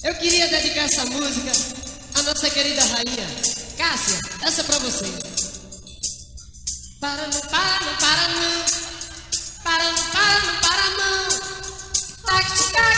Eu queria dedicar essa música à nossa querida rainha Cássia, essa é pra você. Para não, para não, para não, para não, para não, para não. Táxi, táxi.